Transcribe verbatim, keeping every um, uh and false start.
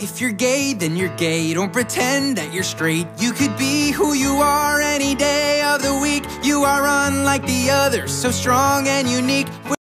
If you're gay, then you're gay. Don't pretend that you're straight. You could be who you are any day of the week. You are unlike the others, so strong and unique.